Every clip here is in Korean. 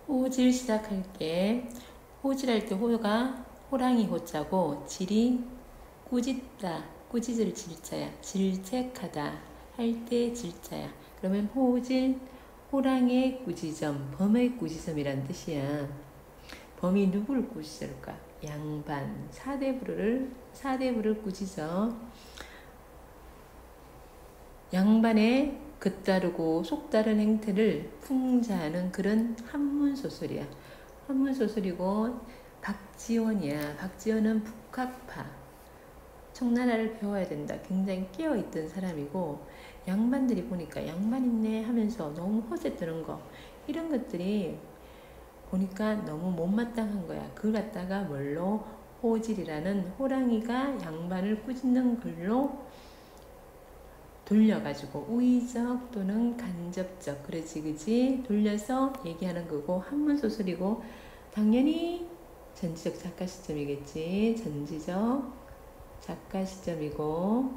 호질 시작할게. 호질할 때 호가 호랑이 호자고 질이 꾸짖다, 꾸짖을 질자야. 질책하다 할 때 질자야. 그러면 호질, 호랑이의 꾸짖음, 범의 꾸짖음이란 뜻이야. 범이 누구를 꾸짖을까? 양반, 사대부를 꾸짖어. 양반의 긋다르고 속다른 행태를 풍자하는 그런 한문소설이야. 한문소설이고 박지원이야. 박지원은 북학파. 청나라를 배워야 된다. 굉장히 깨어있던 사람이고 양반들이 보니까 양반 있네 하면서 너무 허세 뜨는 거 이런 것들이 보니까 너무 못마땅한 거야. 그걸 갖다가 뭘로 호질이라는 호랑이가 양반을 꾸짖는 글로 돌려가지고 우의적 또는 간접적 그지 돌려서 얘기하는 거고 한문소설이고 당연히 전지적 작가 시점이겠지. 전지적 작가 시점이고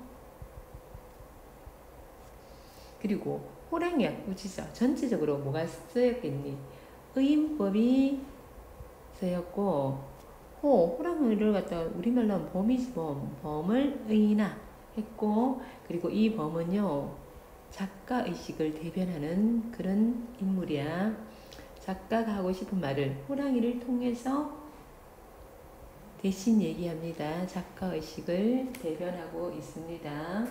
그리고 호랑이야 꾸짖어. 전체적으로 뭐가 쓰였겠니? 의인법이 쓰였고 호랑이를 갖다가 우리말로 하면 범이지 범을 의인화 했고 그리고 이 범은요 작가의식을 대변하는 그런 인물이야. 작가가 하고 싶은 말을 호랑이를 통해서 대신 얘기합니다. 작가의식을 대변하고 있습니다.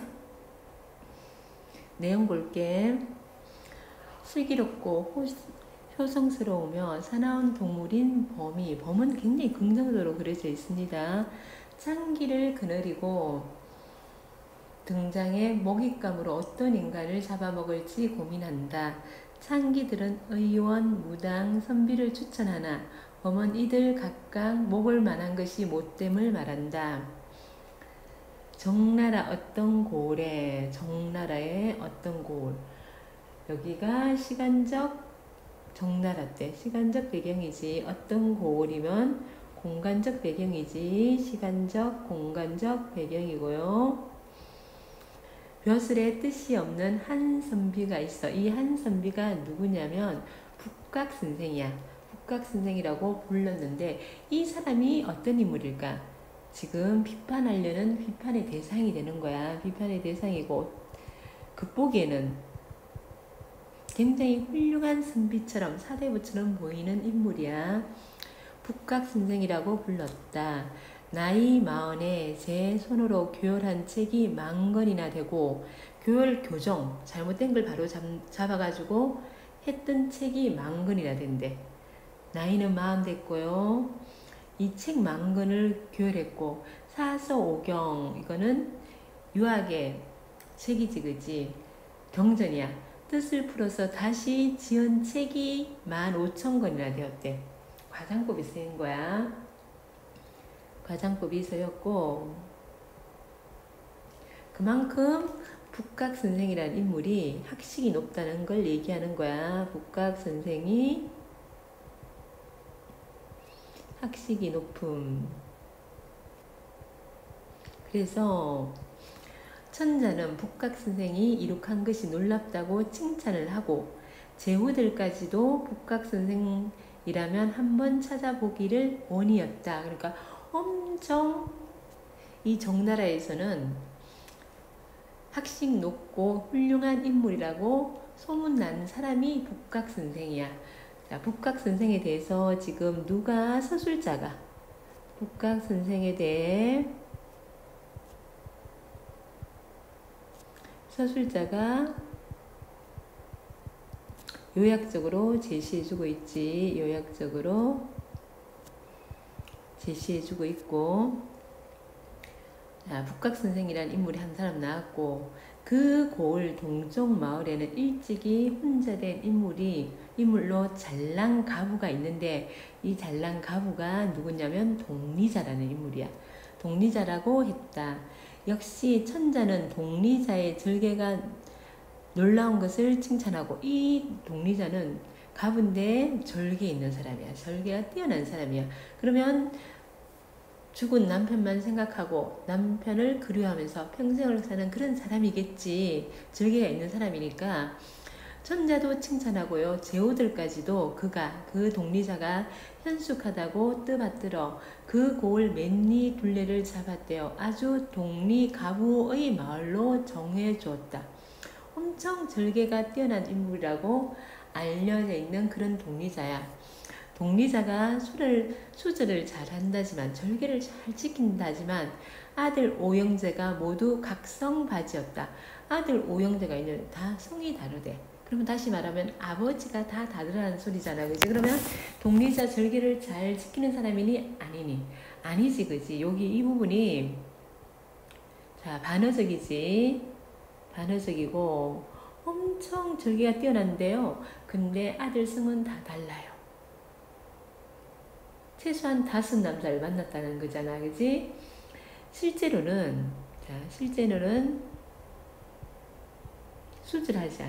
내용 볼게. 슬기롭고 효성스러우며 사나운 동물인 범이 범은 굉장히 긍정적으로 그려져 있습니다. 창기를 그늘이고 등장해 먹잇감으로 어떤 인간을 잡아먹을지 고민한다. 창기들은 의원, 무당, 선비를 추천하나 범은 이들 각각 먹을 만한 것이 못됨을 말한다. 정나라 어떤 고을에 정나라의 어떤 고을 여기가 시간적 정나라 때 시간적 배경이지 어떤 고을이면 공간적 배경이지 시간적 공간적 배경이고요. 벼슬에 뜻이 없는 한 선비가 있어. 이 한 선비가 누구냐면 북각선생이야. 북각선생이라고 불렀는데 이 사람이 어떤 인물일까? 지금 비판하려는 비판의 대상이 되는 거야. 비판의 대상이고 겉보기에는 굉장히 훌륭한 선비처럼 사대부처럼 보이는 인물이야. 북각선생이라고 불렀다. 나이 40에 제 손으로 교열한 책이 10,000권이나 되고 교열 교정 잘못된 걸 바로 잡아가지고 했던 책이 10,000권이나 된대. 나이는 40 됐고요. 이 책 10,000권을 교열했고 사서오경 이거는 유학의 책이지 그지 경전이야. 뜻을 풀어서 다시 지은 책이 15,000권이나 되었대. 과장법이 쓰인 거야. 과장법이 쓰였고 그만큼 북각선생이라는 인물이 학식이 높다는 걸 얘기하는 거야. 북각선생이 학식이 높음. 그래서 천자는 북각선생이 이룩한 것이 놀랍다고 칭찬을 하고 제후들까지도 북각선생이라면 한번 찾아보기를 원이었다. 그러니까 엄청 이 정나라에서는 학식 높고 훌륭한 인물이라고 소문난 사람이 북각선생이야. 자, 북각선생에 대해서 지금 누가 서술자가 북각선생에 대해 서술자가 요약적으로 제시해주고 있지. 요약적으로 제시해주고 있고 북각선생이라는 인물이 한 사람 나왔고 그 고을 동쪽마을에는 일찍이 혼자된 인물로 잘랑가부가 있는데 이 잘랑가부가 누구냐면 동리자라는 인물이야. 동리자라고 했다. 역시 천자는 동리자의 절개가 놀라운 것을 칭찬하고 이 동리자는 가부인데 절개 있는 사람이야. 절개가 뛰어난 사람이야. 그러면 죽은 남편만 생각하고 남편을 그리워하면서 평생을 사는 그런 사람이겠지. 절개가 있는 사람이니까 천자도 칭찬하고요. 제후들까지도 그 독리자가 현숙하다고 뜻받들어 그 고을 맨니 둘레를 잡았대요. 아주 독리가부의 마을로 정해 주었다. 엄청 절개가 뛰어난 인물이라고 알려져 있는 그런 독리자야. 독리자가 수절을 잘한다지만 절개를 잘 지킨다지만 아들 오영재가 모두 각성바지였다. 아들 오영재가 있는 다 성이 다르대. 그러면 다시 말하면 아버지가 다 다르다는 소리잖아. 그지? 그러면 독리자 절개를 잘 지키는 사람이니 아니니? 아니지. 그지? 여기 이 부분이 자 반어적이지. 반어적이고 엄청 절개가 뛰어난데요. 근데 아들 성은 다 달라요. 최소한 5남자를 만났다는 거잖아. 그지? 실제로는 수술하지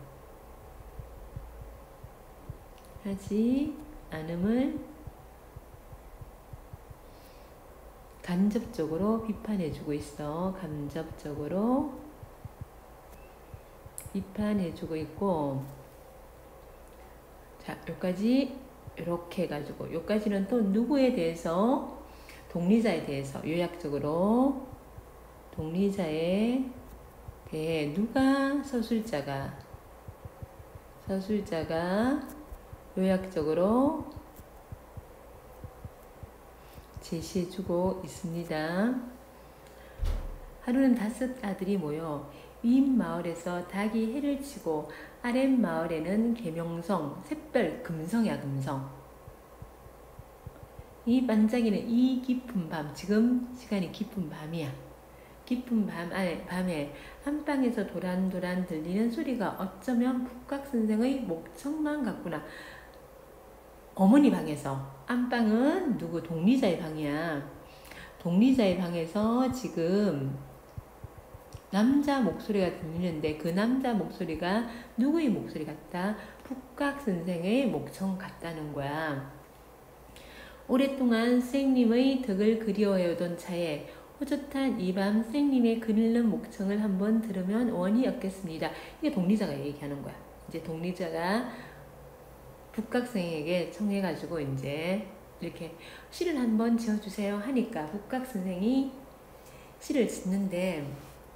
않음을 간접적으로 비판해주고 있어. 간접적으로 비판해주고 있고, 자, 여기까지 이렇게 해가지고 여기까지는 또 누구에 대해서? 독리자에 대해서 요약적으로 독리자에 대해 누가 서술자가 요약적으로 제시해주고 있습니다. 하루는 5 아들이 모여 윗마을에서 닭이 해를 치고 아랫마을에는 계명성, 샛별, 금성이야. 금성. 이 반짝이는 이 깊은 밤, 지금 시간이 깊은 밤이야. 깊은 밤에 안방에서 도란도란 들리는 소리가 어쩌면 북각선생의 목청만 같구나. 어머니 방에서, 안방은 누구? 독리자의 방이야. 독리자의 방에서 지금 남자 목소리가 들리는데 그 남자 목소리가 누구의 목소리 같다? 북각선생의 목청 같다는 거야. 오랫동안 선생님의 덕을 그리워해오던 차에 호젓한 이 밤 선생님의 그늘른 목청을 한번 들으면 원이 없겠습니다. 이게 독리자가 얘기하는 거야. 이제 독리자가 북각선생에게 청해가지고 이제 이렇게 시를 한번 지어주세요 하니까 북각선생이 시를 짓는데,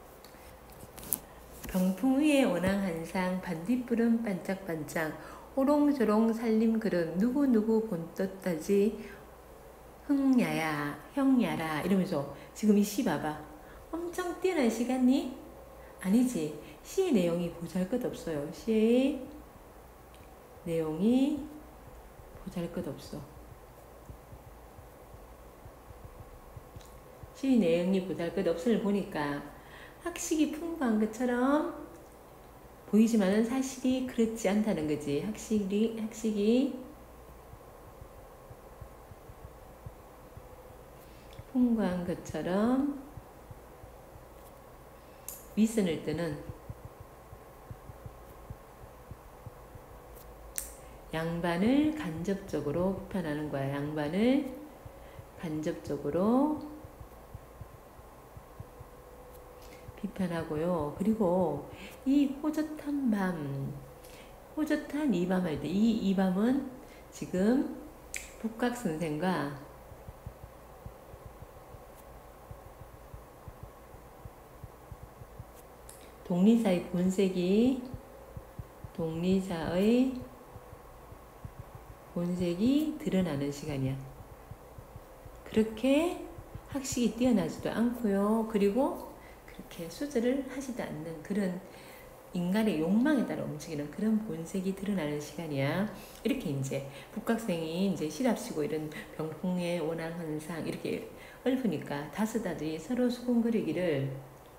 병풍 위에 원앙 한상, 반딧불은 반짝반짝, 오롱조롱 살림그릇, 누구누구 본떴다지, 흥야야, 형야라, 이러면서 지금 이 시 봐봐. 엄청 뛰어난 시 같니? 아니지. 시의 내용이 보잘것없어요. 시의 내용이 보잘것없어. 시의 내용이 보잘것없음을 보니까 학식이 풍부한 것처럼 보이지만은 사실이 그렇지 않다는 거지. 학식이 풍부한 것처럼 윗선을 뜨는 양반을 간접적으로 비판하는 거야. 양반을 간접적으로 비판하고요. 그리고 이 호젓한 이 밤 할 때 이 밤은 지금 북각선생과 독리자의 본색이 드러나는 시간이야. 그렇게 학식이 뛰어나지도 않고요. 그리고 그렇게 수절을 하지도 않는 그런 인간의 욕망에 따라 움직이는 그런 본색이 드러나는 시간이야. 이렇게 이제 북각생이 이제 시랍시고 이런 병풍의 원앙한상 이렇게 읊으니까 5 아들이 서로 수군거리기를,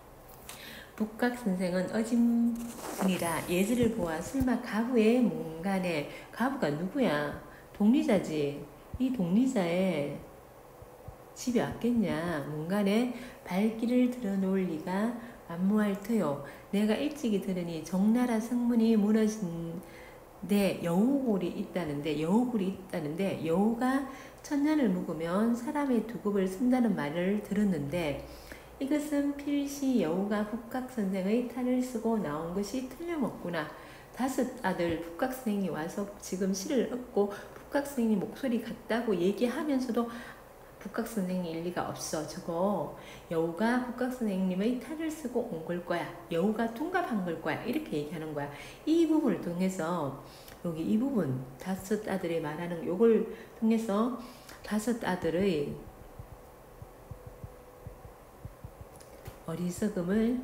북각선생은 어짐분이라 예지를 보아 설마 가부의 문간에, 가부가 누구야? 독리자지. 이 독리자의 집이 왔겠냐? 문간에 발길을 들어놓을 리가 만무할 터요. 내가 일찍이 들으니 정나라 성문이 무너진데 여우굴이 있다는데 여우가 1000년을 묵으면 사람의 두급을 쓴다는 말을 들었는데, 이것은 필시 여우가 북각선생의 탈을 쓰고 나온 것이 틀림없구나. 다섯 아들 북각 선생이 와서 지금 시를 읊고 북각 선생님 목소리 같다고 얘기하면서도 북각 선생님 일리가 없어. 저거 여우가 북각 선생님의 탈을 쓰고 온 걸 거야. 여우가 둔갑한 걸 거야. 이렇게 얘기하는 거야. 이 부분을 통해서 여기 이 부분 다섯 아들이 말하는 요걸 통해서 다섯 아들의 어리석음을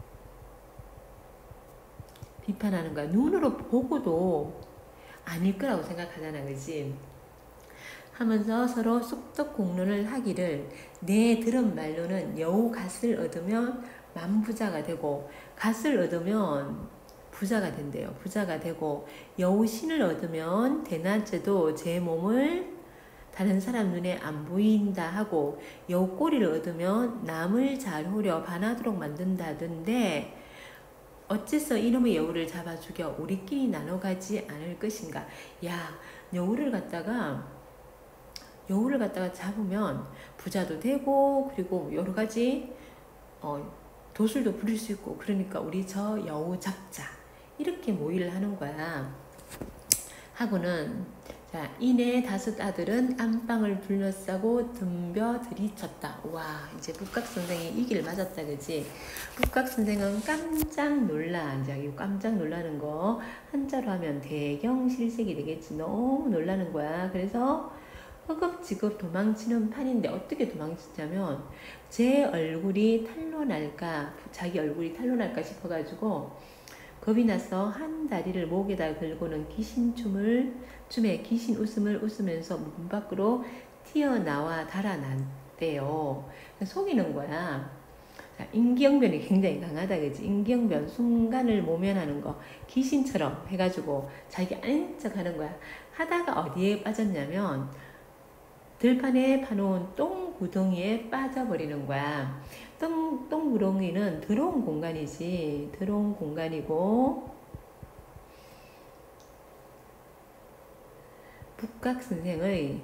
비판하는 거야. 눈으로 보고도 아닐 거라고 생각하잖아. 그지? 하면서 서로 쑥덕 공론을 하기를 내 들은 말로는 여우 갓을 얻으면 만부자가 되고 갓을 얻으면 부자가 된대요. 부자가 되고 여우 신을 얻으면 대낮에도 제 몸을 다른 사람 눈에 안 보인다 하고 여우 꼬리를 얻으면 남을 잘 호려 반하도록 만든다던데 어째서 이놈의 여우를 잡아 죽여 우리끼리 나눠 가지 않을 것인가. 야, 여우를 갖다가 잡으면 부자도 되고 그리고 여러 가지 도술도 부릴 수 있고 그러니까 우리 저 여우 잡자 이렇게 모의를 하는 거야. 하고는 자 이내 다섯 아들은 안방을 둘러싸고 덤벼 들이쳤다. 와 이제 북각 선생이 이 길 맞았다. 그지? 북각 선생은 깜짝 놀라. 이제 깜짝 놀라는 거 한자로 하면 대경실색이 되겠지. 너무 놀라는 거야. 그래서 허겁지겁 도망치는 판인데 어떻게 도망치냐면 제 얼굴이 탈로 날까 자기 얼굴이 탈로 날까 싶어가지고 겁이 나서 한 다리를 목에다 걸고는 춤에 귀신 웃음을 웃으면서 문 밖으로 튀어나와 달아났대요. 속이는 거야. 자, 임기응변이 굉장히 강하다. 그지? 임기응변 순간을 모면하는 거 귀신처럼 해가지고 자기 아닌 척 하는 거야. 하다가 어디에 빠졌냐면 들판에 파놓은 똥구덩이에 빠져버리는 거야. 똥구덩이는 더러운 공간이지. 더러운 공간이고 북각 선생의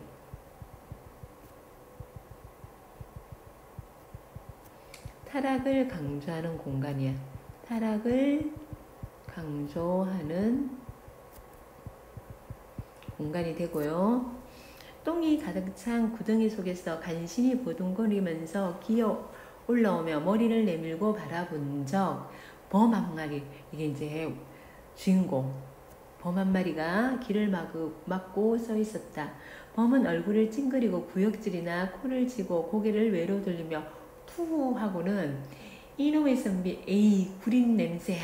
타락을 강조하는 공간이야. 타락을 강조하는 공간이 되고요. 똥이 가득 찬 구덩이 속에서 간신히 보둥거리면서 기어 올라오며 머리를 내밀고 바라본 적 범 한 마리, 이게 이제 주인공 범 한 마리가 길을 막고 서 있었다. 범은 얼굴을 찡그리고 구역질이나 코를 쥐고 고개를 외로 돌리며 투 하고는 이놈의 선비 에이 구린 냄새야.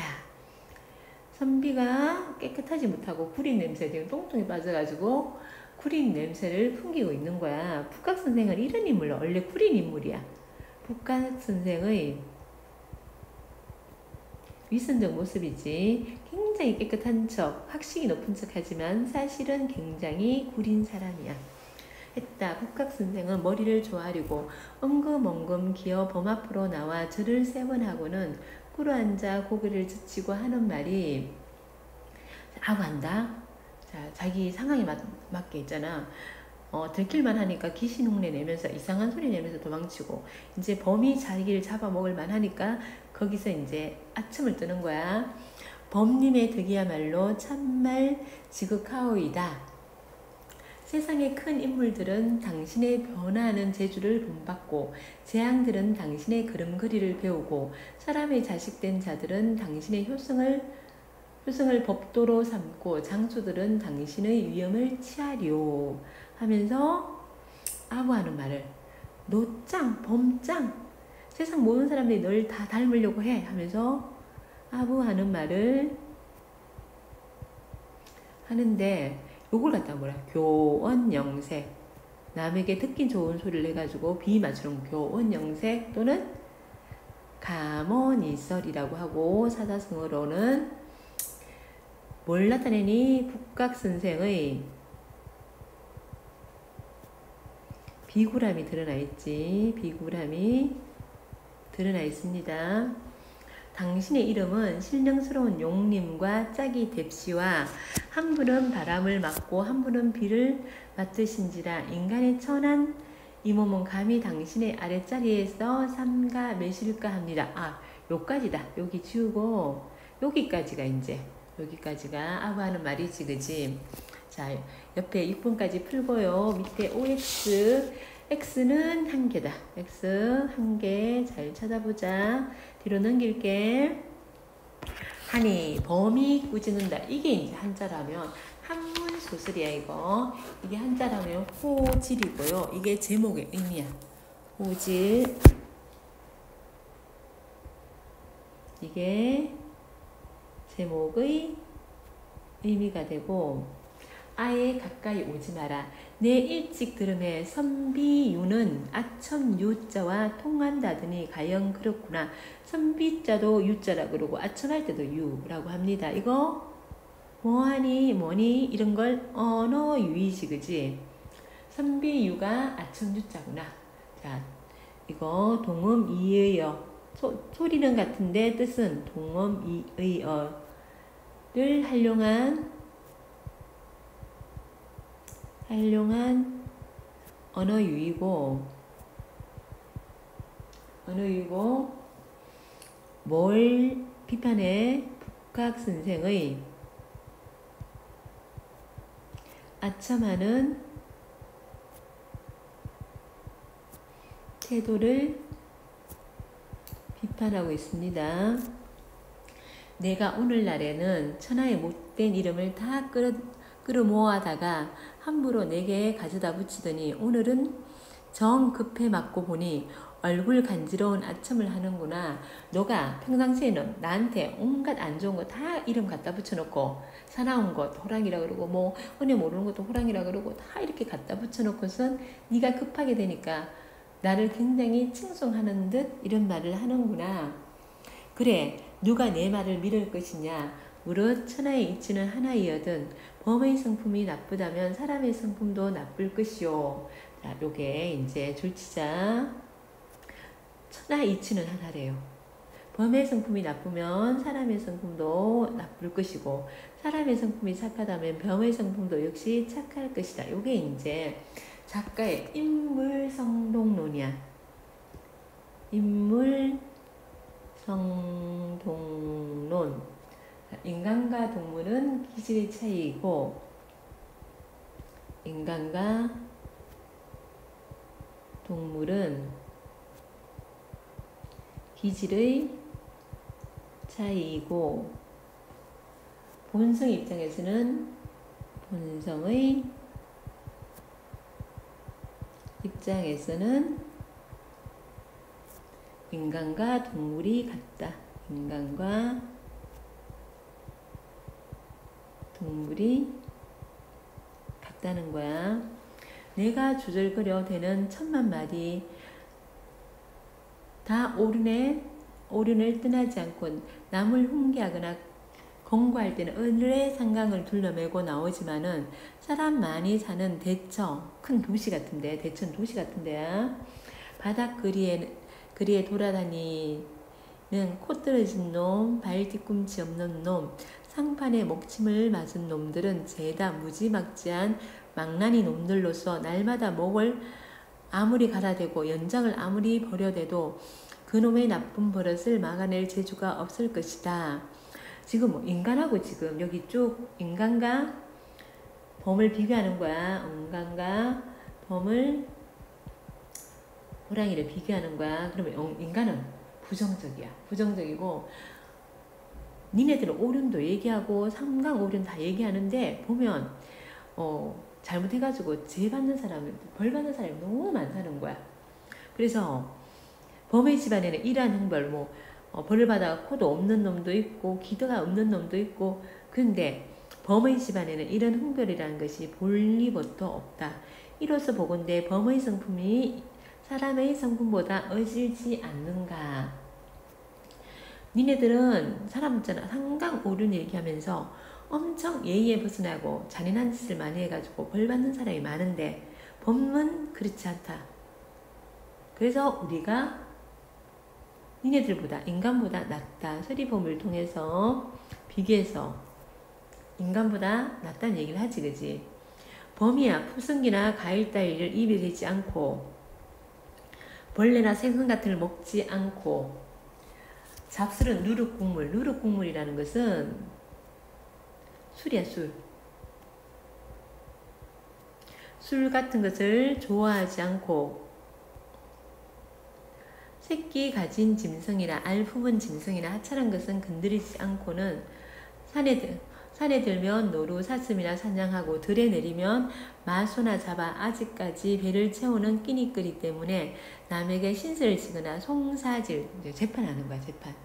선비가 깨끗하지 못하고 구린 냄새 지금 똥통에 빠져가지고 구린 냄새를 풍기고 있는 거야. 북각 선생은 이런 인물로 원래 구린 인물이야. 북각 선생의 위선적 모습이지 굉장히 깨끗한 척, 학식이 높은 척 하지만 사실은 굉장히 구린 사람이야. 했다. 북각 선생은 머리를 조아리고 엉금엉금 기어 범 앞으로 나와 절을 3번 하고는 꿇어앉아 고개를 젖히고 하는 말이 하고 한다. 자, 자기 상황에 맞게 있잖아. 들킬만 하니까 귀신 흉내 내면서 이상한 소리 내면서 도망치고 이제 범이 자기를 잡아먹을만 하니까 거기서 이제 아첨을 뜨는 거야. 범님의 덕이야말로 참말 지극하오이다. 세상의 큰 인물들은 당신의 변화하는 재주를 본받고 재앙들은 당신의 걸음걸이를 배우고 사람의 자식된 자들은 당신의 효성을 법도로 삼고 장수들은 당신의 위엄을 취하리오 하면서 아부하는 말을 노짱 범짱 세상 모든 사람들이 널 다 닮으려고 해 하면서 아부하는 말을 하는데 요걸 갖다 뭐라 교원영색 남에게 듣기 좋은 소리를 해가지고 비 맞추는 교원영색 또는 가모니설이라고 하고 사자성어로는 뭘 나타내니 북각 선생의 비굴함이 드러나 있지. 비굴함이 드러나 있습니다. 당신의 이름은 신령스러운 용님과 짝이 됩시와 한 분은 바람을 맞고 한 분은 비를 맞으신지라 인간의 천한 이 몸은 감히 당신의 아랫자리에서 삼가 매실까 합니다. 아, 요까지다. 여기 지우고 여기까지가 이제 여기까지가 아부하는 말이지, 그지? 자, 옆에 6번까지 풀고요. 밑에 OX, X는 한 개다. X 한 개 잘 찾아보자. 뒤로 넘길게. 하니, 범이 꾸짖는다. 이게 이제 한자라면 한문 소설이야, 이거. 이게 한자라면 호질이고요. 이게 제목의 의미야. 호질. 이게 제목의 의미가 되고, 아예 가까이 오지 마라. 내 일찍 들음에 선비유는 아첨 유자와 통한다더니 가영 그렇구나. 선비자도 유자라 그러고 아첨할 때도 유라고 합니다. 이거 뭐하니 뭐니 이런 걸 언어유의지, 그지? 선비유가 아첨 유자구나. 자, 이거 동음 이의어. 소리는 같은데 뜻은 동음 이의어를 활용한 언어유의고 뭘 비판해? 북학선생의 아첨하는 태도를 비판하고 있습니다. 내가 오늘날에는 천하의 못된 이름을 다 끌어모아다가 함부로 내게 가져다 붙이더니 오늘은 정 급해 맞고 보니 얼굴 간지러운 아첨을 하는구나. 너가 평상시에는 나한테 온갖 안 좋은 거 다 이름 갖다 붙여놓고 사나운 것 호랑이라 그러고 뭐 은혜 모르는 것도 호랑이라 그러고 다 이렇게 갖다 붙여놓고선 네가 급하게 되니까 나를 굉장히 칭송하는 듯 이런 말을 하는구나. 그래, 누가 내 말을 믿을 것이냐. 무릇 천하의 이치는 하나이여든 범의 성품이 나쁘다면 사람의 성품도 나쁠 것이요. 자, 요게 이제 줄치자. 천하 이치는 하나래요. 범의 성품이 나쁘면 사람의 성품도 나쁠 것이고 사람의 성품이 착하다면 범의 성품도 역시 착할 것이다. 요게 이제 작가의 인물성동론이야. 인물성동론. 인간과 동물은 기질의 차이이고 인간과 동물은 기질의 차이이고 본성 입장에서는 본성의 입장에서는 인간과 동물이 같다. 인간과 동물이 같다는 거야. 내가 주절거려 대는 1000만 마디 다 오륜을 떠나지 않고 남을 훈계하거나 공부할 때는 은의 상강을 둘러매고 나오지만은 사람 많이 사는 대처, 큰 도시 같은데, 대천 도시 같은데야. 바닥 거리에 돌아다니는 코 떨어진 놈, 발 뒤꿈치 없는 놈, 상판에 목침을 맞은 놈들은 죄다 무지막지한 망나니 놈들로서 날마다 목을 아무리 갈아대고 연장을 아무리 버려대도 그놈의 나쁜 버릇을 막아낼 재주가 없을 것이다. 지금 인간하고 지금 여기 쭉 인간과 범을 비교하는 거야. 인간과 범을 호랑이를 비교하는 거야. 그러면 인간은 부정적이야. 부정적이고 니네들은 오륜도 얘기하고 상강 오륜 다 얘기하는데 보면 잘못해가지고 죄 받는 사람, 벌 받는 사람이 너무 많다는 거야. 그래서 범의 집안에는 이러한 형벌, 벌을 받아 코도 없는 놈도 있고 기도가 없는 놈도 있고 그런데 범의 집안에는 이런 형벌이라는 것이 볼리부터 없다. 이로써 보건대 범의 성품이 사람의 성품보다 어질지 않는가. 니네들은 사람 있잖아. 상강 오륜 얘기하면서 엄청 예의에 벗어나고 잔인한 짓을 많이 해가지고 벌 받는 사람이 많은데 범은 그렇지 않다. 그래서 우리가 니네들보다 인간보다 낫다. 서리범을 통해서 비교해서 인간보다 낫다는 얘기를 하지, 그지? 범이야 푸승기나 과일 따위를 입에 대지 않고 벌레나 생선 같은 걸 먹지 않고 잡술은 누룩국물. 누룩국물이라는 것은 술이야, 술. 술 같은 것을 좋아하지 않고 새끼 가진 짐승이나 알 품은 짐승이나 하찮은 것은 건드리지 않고는 산에 들면 노루 사슴이나 사냥하고 들에 내리면 마소나 잡아 아직까지 배를 채우는 끼니거리 때문에 남에게 신세를 지거나 송사질, 재판하는 거야, 재판.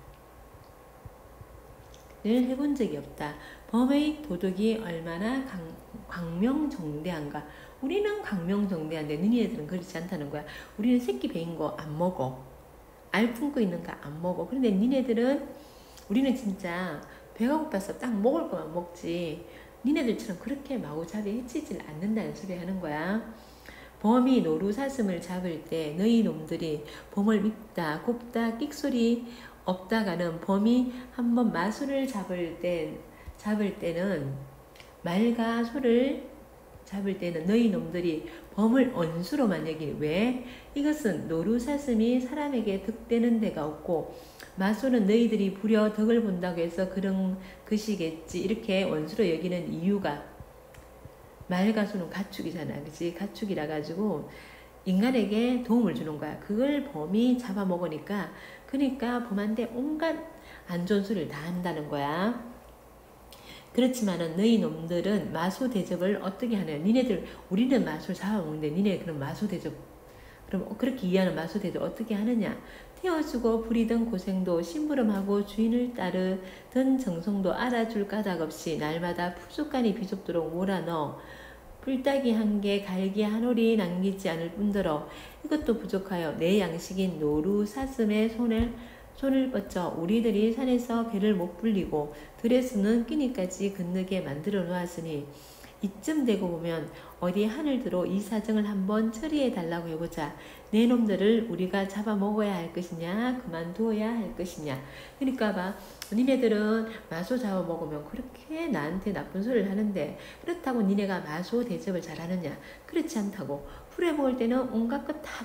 를 해본 적이 없다. 범의 도덕이 얼마나 광명정대한가. 우리는 광명정대한데 너희들은 그렇지 않다는 거야. 우리는 새끼 배인 거 안 먹어. 알 품고 있는 거 안 먹어. 그런데 니네들은, 우리는 진짜 배가 고파서 딱 먹을 거만 먹지 니네들처럼 그렇게 마구잡이 해치질 않는다는 소리 하는 거야. 범이 노루 사슴을 잡을 때 너희 놈들이 범을 밉다 곱다 끽소리 없다가는 범이 한번 마소를 잡을 때는 말과 소를 잡을 때는 너희 놈들이 범을 언수로만 여기니. 왜? 이것은 노루 사슴이 사람에게 득되는 데가 없고 마소는 너희들이 부려 덕을 본다고 해서 그런 것이겠지. 이렇게 원수로 여기는 이유가, 말과 소는 가축이잖아. 그치? 가축이라 가지고 인간에게 도움을 주는 거야. 그걸 범이 잡아먹으니까, 그러니까 범한테 온갖 안 좋은 소리를 다 한다는 거야. 그렇지만은 너희 놈들은 마소 대접을 어떻게 하냐. 니네들, 우리는 마소를 잡아먹는데 니네 그럼 마소 대접, 그럼 그렇게 이해하는 마소 대접 어떻게 하느냐. 태워주고 부리던 고생도 심부름하고 주인을 따르던 정성도 알아줄 까닭 없이 날마다 푸주간이 비좁도록 몰아넣어 불닭이 한 개, 갈기 한 올이 남기지 않을 뿐더러 이것도 부족하여 내 양식인 노루 사슴의 손을 뻗쳐 우리들이 산에서 배를 못 불리고 들에서는 끼니까지 건너게 만들어 놓았으니 이쯤 되고 보면 어디 하늘들어 이 사정을 한번 처리해 달라고 해보자. 내 놈들을 우리가 잡아먹어야 할 것이냐 그만두어야 할 것이냐. 그러니까 봐, 니네들은 마소 잡아먹으면 그렇게 나한테 나쁜 소리를 하는데 그렇다고 니네가 마소 대접을 잘하느냐. 그렇지 않다고. 부려먹을 때는 온갖 것 다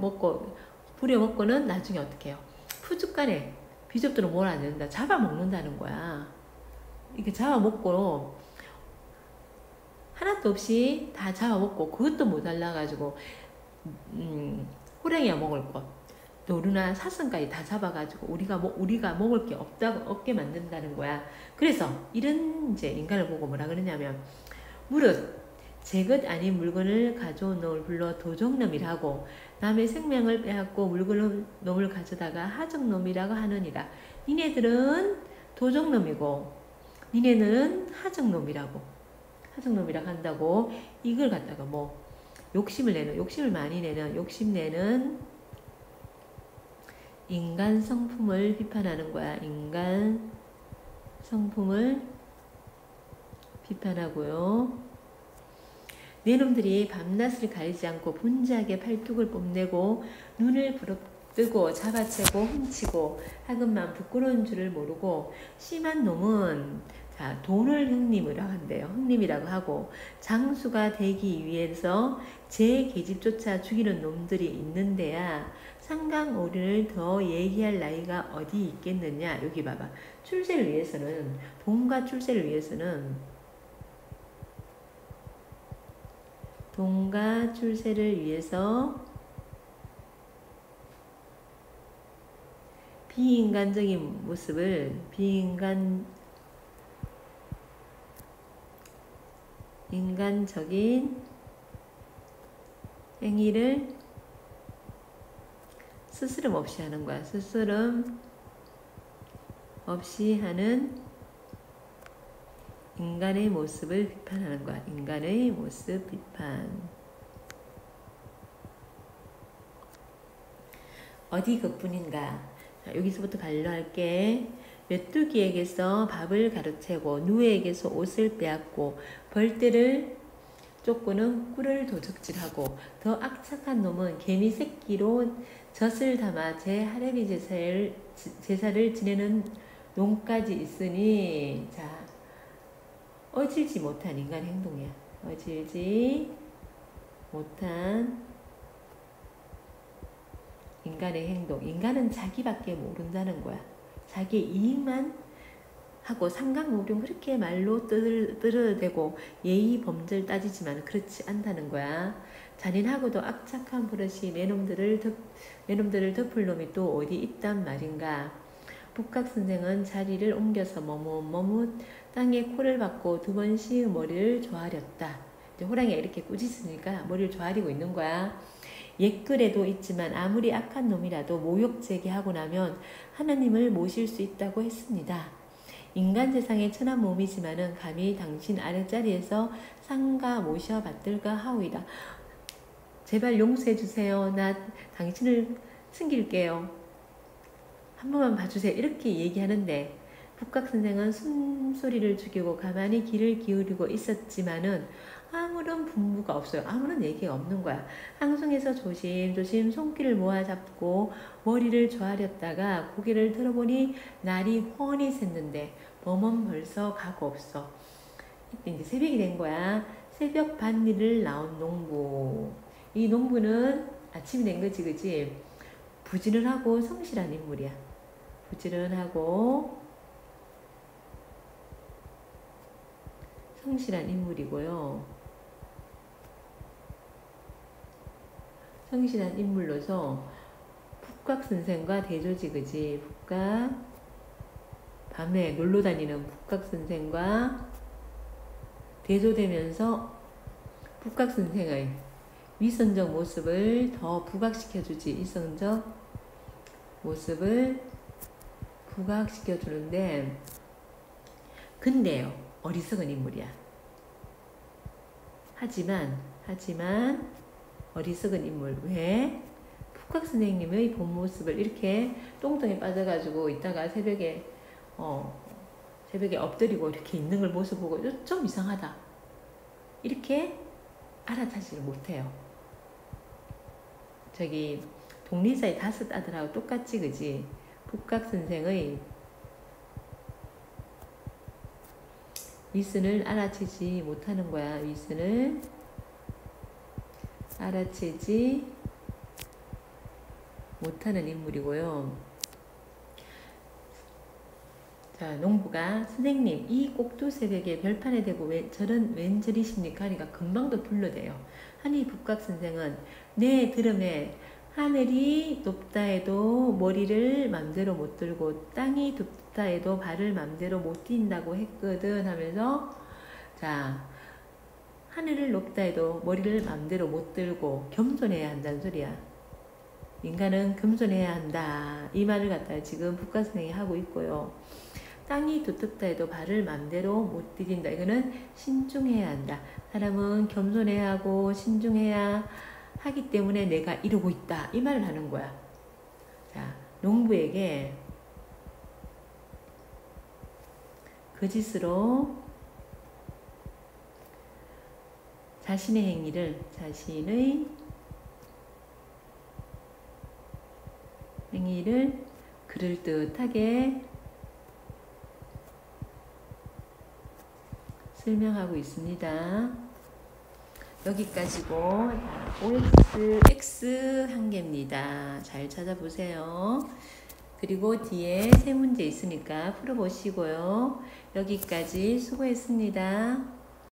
부려먹고는 나중에 어떻게 해요. 푸죽간에 비좁도록 몰아낸다. 잡아먹는다는 거야. 이렇게 잡아먹고 하나도 없이 다 잡아먹고 그것도 모자라가지고 호랑이가 먹을 것, 노루나 사슴까지 다 잡아가지고 우리가 먹을 게 없게 만든다는 거야. 그래서 이런 이제 인간을 보고 뭐라 그러냐면, 무릇 제 것 아닌 물건을 가져온 놈을 불러 도적놈이라고 남의 생명을 빼앗고 물건놈을 가져다가 하적놈이라고 하느니라. 니네들은 도적놈이고 니네는 하적놈이라고 한다고. 이걸 갖다가 뭐 욕심을 많이 내는, 욕심내는 인간 성품을 비판하는 거야. 인간 성품을 비판하고요. 내 놈들이 밤낮을 가리지 않고 분주하게 팔뚝을 뽐내고 눈을 부릅뜨고 잡아채고 훔치고 하건만 부끄러운 줄을 모르고, 심한 놈은 돈을 흑림이라고 하고 장수가 되기 위해서 제 계집조차 죽이는 놈들이 있는데야 상강오리를 더 얘기할 나이가 어디 있겠느냐. 여기 봐봐. 출세를 위해서는, 돈과 출세를 위해서는, 돈과 출세를 위해서 비인간적인 모습을, 인간적인 행위를 스스럼 없이 하는 거야. 스스럼 없이 하는 인간의 모습을 비판하는 거야. 인간의 모습 비판. 어디 그뿐인가. 자, 여기서부터 반론할게. 메뚜기에게서 밥을 가로채고 누에게서 옷을 빼앗고 벌떼를 쫓고는 꿀을 도적질하고 더 악착한 놈은 개미 새끼로 젖을 담아 제 할애비 제사를 지내는 놈까지 있으니. 자, 어질지 못한 인간 행동이야. 어질지 못한 인간의 행동. 인간은 자기밖에 모른다는 거야. 자기 이익만 하고 삼강오륜 그렇게 말로 뜨르대고 예의 범절 따지지만 그렇지 않다는 거야. 잔인하고도 악착한 버릇이 내놈들을 덮을 놈이 또 어디 있단 말인가. 북각 선생은 자리를 옮겨서 머뭇 땅에 코를 박고 두 번씩 머리를 조아렸다. 이제 호랑이가 이렇게 꾸짖으니까 머리를 조아리고 있는 거야. 옛글에도 있지만 아무리 악한 놈이라도 모욕 제기하고 나면 하나님을 모실 수 있다고 했습니다. 인간 세상에 천한 몸이지만은 감히 당신 아랫자리에서 상가 모셔 받들까 하오이다. 제발 용서해 주세요. 나 당신을 숨길게요. 한 번만 봐주세요. 이렇게 얘기하는데 북각 선생은 숨소리를 죽이고 가만히 귀를 기울이고 있었지만은 아무런 분부가 없어요. 아무런 얘기가 없는 거야. 항송에서 조심조심 손길을 모아 잡고 머리를 조아렸다가 고개를 들어보니 날이 훤히 샜는데 범은 벌써 가고 없어. 이때 이제 새벽이 된 거야. 새벽 밭일을 나온 농부. 이 농부는 아침이 된 거지, 그지? 부지런하고 성실한 인물이야. 부지런하고 성실한 인물이고요. 성실한 인물로서 북각 선생과 대조지, 그지? 북각 밤에 놀러 다니는 북각 선생과 대조되면서 북각 선생의 위선적 모습을 더 부각시켜주지. 이성적 모습을 부각시켜주는데 근데요 어리석은 인물이야. 하지만 어리석은 인물. 왜? 북각 선생님의 본 모습을 이렇게 똥통에 빠져가지고 있다가 새벽에 엎드리고 이렇게 있는 걸 모습 보고 좀 이상하다 이렇게 알아차지를 못해요. 저기 독립사의 5 아들하고 똑같지, 그지? 북각 선생의 위선을 알아채지 못하는 거야. 위선을 알아채지 못하는 인물이고요. 자, 농부가 선생님 이 꼭두 새벽에 별판에 대고 왜 저런 웬절이십니까? 하니까 금방도 둘러대요. 하니 북각 선생은 내 들음에 하늘이 높다 해도 머리를 맘대로 못 들고 땅이 좁다 해도 발을 맘대로 못 뛴다고 했거든 하면서 자 하늘을 높다 해도 머리를 맘대로 못 들고 겸손해야 한다는 소리야. 인간은 겸손해야 한다. 이 말을 갖다 지금 북각 선생이 하고 있고요. 땅이 두텁다 해도 발을 맘대로 못 디딘다. 이거는 신중해야 한다. 사람은 겸손해야 하고 신중해야 하기 때문에 내가 이러고 있다. 이 말을 하는 거야. 자, 농부에게 거짓으로 자신의 행위를 그럴듯하게 설명하고 있습니다. 여기까지고 OX, X 한 개입니다. 잘 찾아보세요. 그리고 뒤에 세 문제 있으니까 풀어보시고요. 여기까지 수고했습니다.